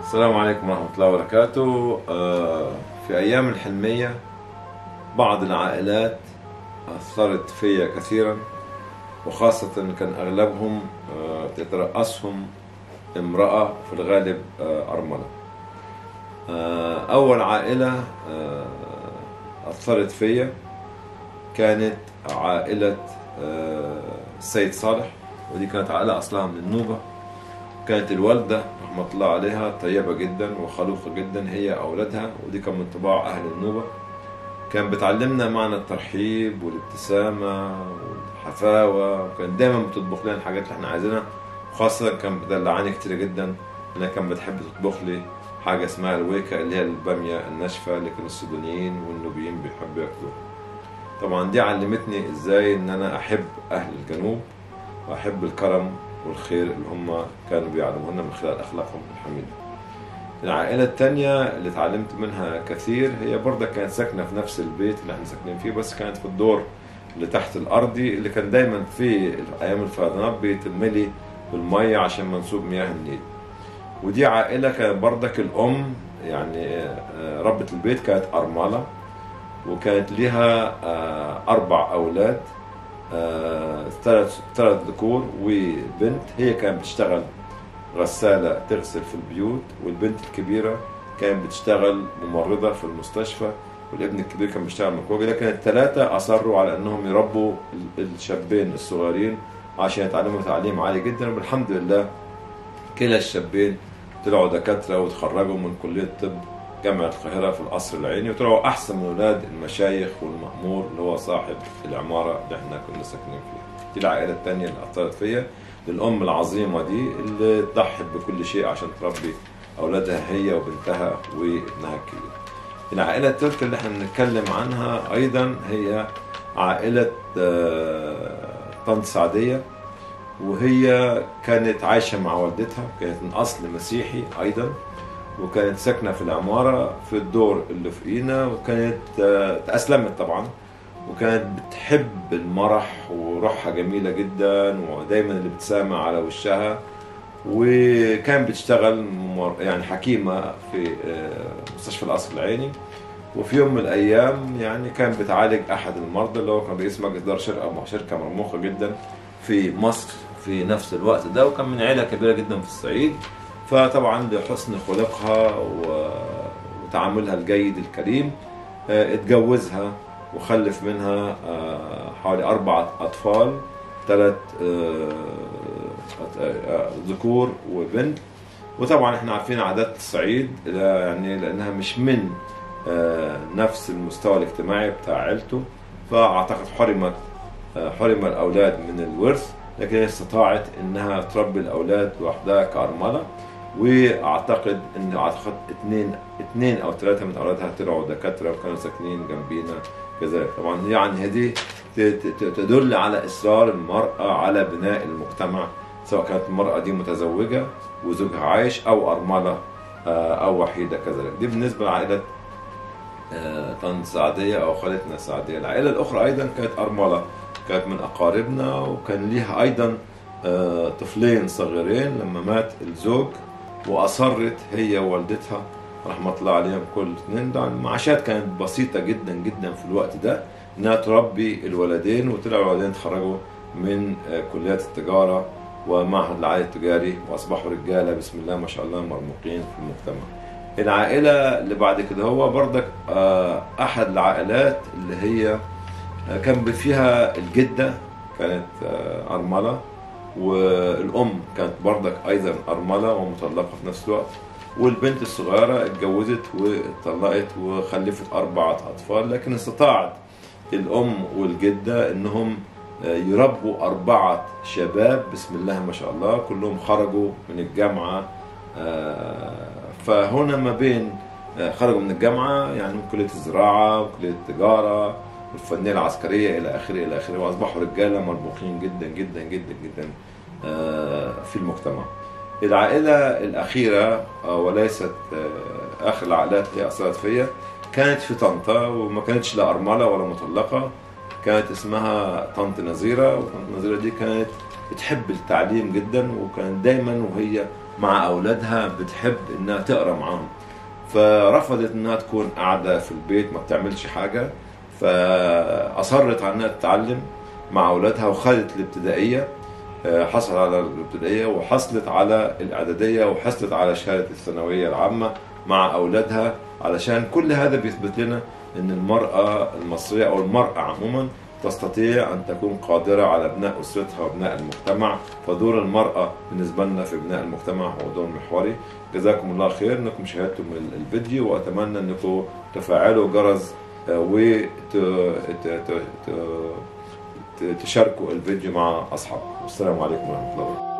السلام عليكم ورحمة الله وبركاته. في أيام الحلمية بعض العائلات أثرت فيا كثيرا، وخاصة كان أغلبهم تترأسهم امرأة في الغالب أرملة. أول عائلة أثرت فيا كانت عائلة السيد صالح، ودي كانت عائلة أصلها من النوبة. كانت الوالدة رحمة الله عليها طيبة جدا وخلوقة جدا هي أولادها، ودي كان من طباع أهل النوبة. كان بتعلمنا معنى الترحيب والابتسامة والحفاوة، وكان دايما بتطبخ لنا الحاجات اللي احنا عايزينها، وخاصة كان بدلعاني كتير جدا. أنا كان بتحب تطبخ لي حاجة اسمها الويكا، اللي هي البامية الناشفة اللي كانوا السودانيين والنوبيين بيحبوا ياكلوها. طبعا دي علمتني ازاي ان انا احب اهل الجنوب واحب الكرم والخير اللي هم كانوا بيعلمونا من خلال اخلاقهم الحميده. العائله الثانيه اللي اتعلمت منها كثير هي برضه كانت ساكنه في نفس البيت اللي احنا ساكنين فيه، بس كانت في الدور اللي تحت الارضي، اللي كان دايما في ايام الفيضانات بيتملي بالميه عشان منسوب مياه النيل. ودي عائله كانت برضه الام يعني ربة البيت كانت ارمله، وكانت لها 4 أولاد، 3 ذكور وبنت. هي كانت بتشتغل غسالة تغسل في البيوت، والبنت الكبيرة كانت بتشتغل ممرضة في المستشفى، والابن الكبير كان بيشتغل مكوجي. لكن ال3 أصروا على أنهم يربوا الشابين الصغيرين عشان يتعلموا تعليم عالي جدا، والحمد لله كلا الشابين طلعوا دكاترة وتخرجوا من كلية الطب جامعة القاهرة في القصر العيني، وطلعوا أحسن من أولاد المشايخ والمأمور اللي هو صاحب العمارة اللي احنا كنا ساكنين فيها. دي العائلة الثانية اللي أثرت فيا، للأم العظيمة دي اللي ضحت بكل شيء عشان تربي أولادها هي وبنتها وابنها الكبير. العائلة الثالثة اللي احنا بنتكلم عنها أيضا هي عائلة طنط سعدية، وهي كانت عايشة مع والدتها، كانت من أصل مسيحي أيضا، وكانت ساكنة في العمارة في الدور اللي فوقينا، وكانت تأسلمت طبعا، وكانت بتحب المرح وروحها جميلة جدا، ودايما اللي بتسامع على وشها. وكانت بتشتغل يعني حكيمة في مستشفى القصر العيني. وفي يوم من الأيام يعني كانت بتعالج أحد المرضى اللي هو كان رئيس مجلس إدارة شركة مرموقة جدا في مصر في نفس الوقت ده، وكان من عيلة كبيرة جدا في الصعيد. فطبعا لحسن خلقها وتعاملها الجيد الكريم اتجوزها وخلف منها حوالي 4 أطفال، 3 ذكور وبنت. وطبعا احنا عارفين عادات الصعيد يعني لأنها مش من نفس المستوى الاجتماعي بتاع عيلته، فأعتقد حرم الأولاد من الورث، لكن استطاعت انها تربي الاولاد لوحدها كأرملة. واعتقد ان 2 أو 3 من اولادها طلعوا دكاتره وكانوا ساكنين جنبينا كذلك. طبعا يعني هذه تدل على اصرار المراه على بناء المجتمع، سواء كانت المراه دي متزوجه وزوجها عايش او ارمله او وحيده كذلك. دي بالنسبه لعائله طنط سعديه او خالتنا سعديه. العائله الاخرى ايضا كانت ارمله، كانت من أقاربنا، وكان ليها أيضا طفلين صغيرين لما مات الزوج، وأصرت هي ووالدتها رحمة الله عليهم كل 2 ده المعاشات كانت بسيطة جدا جدا في الوقت ده إنها تربي الولدين، وطلعوا الولدين تخرجوا من كليات التجارة ومعهد العالي التجاري، وأصبحوا رجالة بسم الله ما شاء الله مرموقين في المجتمع. العائلة اللي بعد كده هو برضك أحد العائلات اللي هي كان فيها الجدة كانت أرملة، والأم كانت برضك أيضا أرملة ومطلقة في نفس الوقت، والبنت الصغيرة اتجوزت واتطلقت وخلفت 4 أطفال. لكن استطاعت الأم والجدة إنهم يربوا 4 شباب بسم الله ما شاء الله، كلهم خرجوا من الجامعة. فهنا ما بين خرجوا من الجامعة يعني من كلية الزراعة وكلية التجارة والفنية العسكرية إلى آخره إلى آخره، وأصبحوا رجالة مرموقين جدا جدا جدا جدا في المجتمع. العائلة الأخيرة وليست آخر العائلات اللي أثرت فيا كانت في طنطا، وما كانتش لا أرملة ولا مطلقة، كانت اسمها طنط نزيرة. وطنط نزيرة دي كانت بتحب التعليم جدا، وكانت دايما وهي مع أولادها بتحب إنها تقرأ معاهم، فرفضت إنها تكون قاعدة في البيت ما بتعملش حاجة، فأصرت على إنها تتعلم مع أولادها وخدت الابتدائية. حصلت على الابتدائية وحصلت على الإعدادية وحصلت على شهادة الثانوية العامة مع أولادها، علشان كل هذا بيثبت لنا أن المرأة المصرية أو المرأة عموما تستطيع أن تكون قادرة على بناء أسرتها وبناء المجتمع. فدور المرأة بالنسبة لنا في بناء المجتمع هو دور محوري. جزاكم الله خير أنكم شاهدتم الفيديو، وأتمنى أنكم تفعلوا جرس وتشاركوا الفيديو مع أصحابكم. والسلام عليكم ورحمة الله وبركاته.